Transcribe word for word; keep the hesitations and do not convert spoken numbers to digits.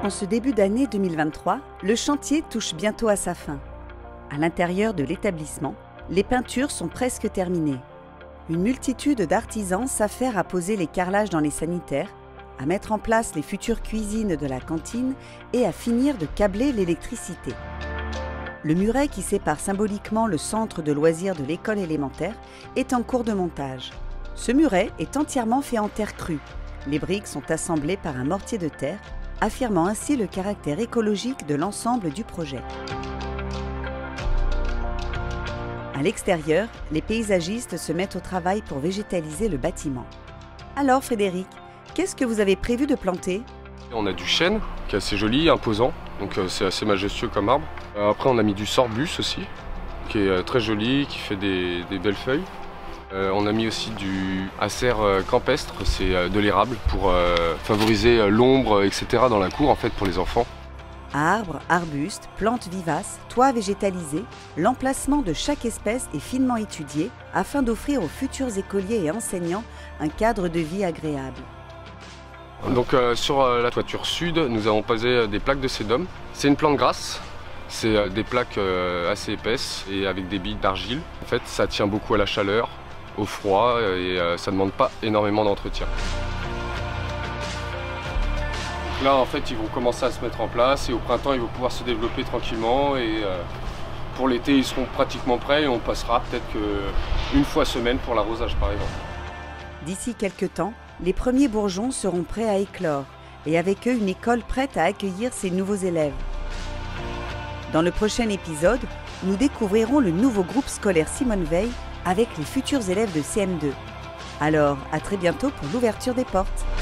En ce début d'année deux mille vingt-trois, le chantier touche bientôt à sa fin. À l'intérieur de l'établissement, les peintures sont presque terminées. Une multitude d'artisans s'affairent à poser les carrelages dans les sanitaires, à mettre en place les futures cuisines de la cantine et à finir de câbler l'électricité. Le muret qui sépare symboliquement le centre de loisirs de l'école élémentaire est en cours de montage. Ce muret est entièrement fait en terre crue. Les briques sont assemblées par un mortier de terre, affirmant ainsi le caractère écologique de l'ensemble du projet. À l'extérieur, les paysagistes se mettent au travail pour végétaliser le bâtiment. Alors Frédéric, qu'est-ce que vous avez prévu de planter? On a du chêne qui est assez joli, imposant, donc euh, c'est assez majestueux comme arbre. Euh, après on a mis du sorbus aussi, qui est euh, très joli, qui fait des, des belles feuilles. Euh, on a mis aussi du acer euh, campestre, c'est euh, de l'érable pour euh, favoriser euh, l'ombre, et cetera dans la cour en fait pour les enfants. Arbres, arbustes, plantes vivaces, toits végétalisés, l'emplacement de chaque espèce est finement étudié afin d'offrir aux futurs écoliers et enseignants un cadre de vie agréable. Donc euh, sur euh, la toiture sud, nous avons posé euh, des plaques de sédum. C'est une plante grasse, c'est euh, des plaques euh, assez épaisses et avec des billes d'argile. En fait, ça tient beaucoup à la chaleur, au froid et euh, ça ne demande pas énormément d'entretien. Là en fait ils vont commencer à se mettre en place et au printemps ils vont pouvoir se développer tranquillement et euh, pour l'été ils seront pratiquement prêts et on passera peut-être qu'une fois semaine pour l'arrosage par exemple. D'ici quelques temps, les premiers bourgeons seront prêts à éclore et avec eux une école prête à accueillir ses nouveaux élèves. Dans le prochain épisode, nous découvrirons le nouveau groupe scolaire Simone Veil avec les futurs élèves de C M deux. Alors, à très bientôt pour l'ouverture des portes.